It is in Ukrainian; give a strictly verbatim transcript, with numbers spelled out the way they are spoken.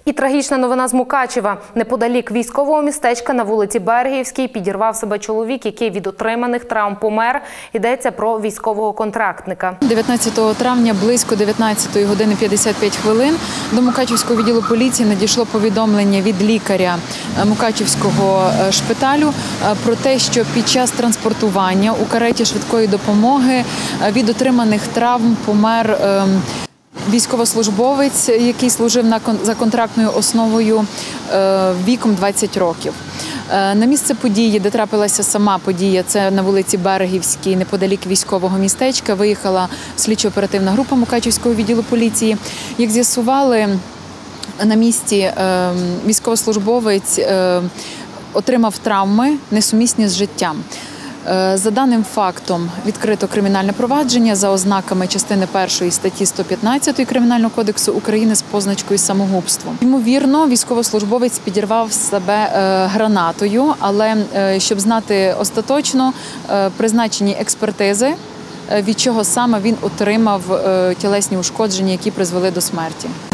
І трагічна новина з Мукачева. Неподалік військового містечка на вулиці Бергіївській підірвав себе чоловік, який від отриманих травм помер. Йдеться про військового контрактника. дев'ятнадцятого травня близько дев'ятнадцятої години п'ятдесят п'ять хвилин до Мукачівського відділу поліції надійшло повідомлення від лікаря Мукачівського шпиталю про те, що під час транспортування у кареті швидкої допомоги від отриманих травм помер військовослужбовець, який служив за контрактною основою віком двадцять років. На місце події, де трапилася сама подія, це на вулиці Берегівській, неподалік військового містечка, виїхала слідчо-оперативна група Мукачівського відділу поліції. Як з'ясували, на місці військовослужбовець отримав травми, несумісні з життям. За даним фактом відкрито кримінальне провадження за ознаками частини першої статті сто п'ятнадцять Кримінального кодексу України з позначкою самогубство. Ймовірно, військовослужбовець підірвав себе гранатою, але щоб знати остаточно, призначені експертизи, від чого саме він отримав тілесні ушкодження, які призвели до смерті.